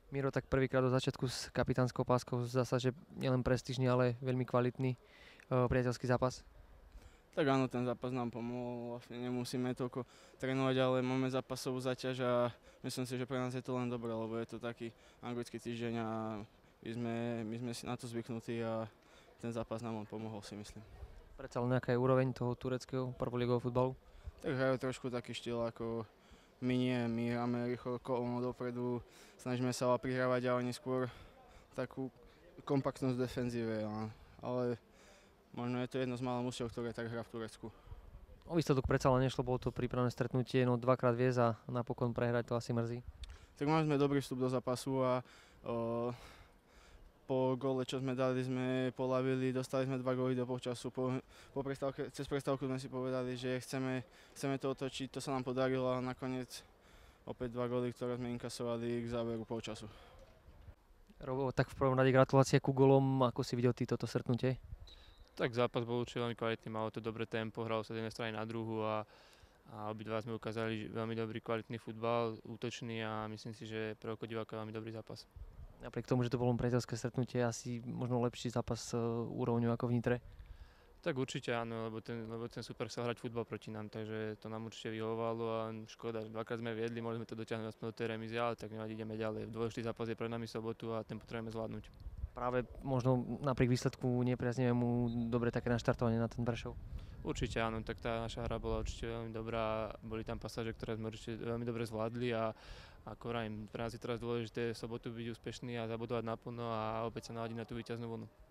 Miro, tak prvýkrát do začiatku s kapitánskou páskou zdá sa, že nielen prestížny, ale veľmi kvalitný priateľský zápas. Tak áno, ten zápas nám pomohol, vlastne nemusíme toľko trénovať, ale máme zápasovú zaťaž a myslím si, že pre nás je to len dobré, lebo je to taký anglický týždeň a my sme si na to zvyknutí a ten zápas nám pomohol, si myslím. Predsa len nejaká je úroveň toho tureckého prvoligového futbalu. Tak hrajú trošku taký štýl ako my nie, my hráme rýchlo kolmo dopredu, snažíme sa prihrávať, ale neskôr takú kompaktnosť v defenzíve, ale možno je to jedno z mála mužstiev, ktoré tak hrá v Turecku. O výsledok predsa len nešlo, bolo to prípravné stretnutie, no dvakrát viesť a napokon prehrať, to asi mrzí. Tak mali sme dobrý vstup do zápasu a po góle, čo sme dali, sme polavili, dostali sme 2 góly do polčasu. Cez prestávku sme si povedali, že chceme to otočiť, to sa nám podarilo a nakoniec opäť 2 góly, ktoré sme inkasovali k záveru polčasu. Robo, tak v prvom rade gratulácie ku golom, ako si videl ty toto stretnutie? Tak zápas bol určite veľmi kvalitný, malo to dobré tempo, hralo sa z jednej strany na druhú a obidva sme ukázali veľmi dobrý kvalitný futbal, útočný a myslím si, že pre oko diváka veľmi dobrý zápas. Napriek tomu, že to bolo priateľské stretnutie, asi možno lepší zápas úrovňou ako v Nitre? Tak určite áno, lebo ten super chcel hrať futbal proti nám, takže to nám určite vyhovovalo a škoda, dvakrát sme viedli, mohli sme to dotiahnuť aspoň do tej remízy, ale tak nevadí, ideme ďalej. Dôležitý zápas je pred nami sobotu a ten potrebujeme zvládnuť. Práve možno napriek výsledku nepriaznivému dobre také naštartovanie na ten Prešov. Určite áno, tak tá naša hra bola určite veľmi dobrá, boli tam pasáže, ktoré sme určite veľmi dobre zvládli a ako vrajím, pre nás je teraz dôležité v sobotu byť úspešný a zabudovať naplno a opäť sa naladiť na tú víťaznú vlnu.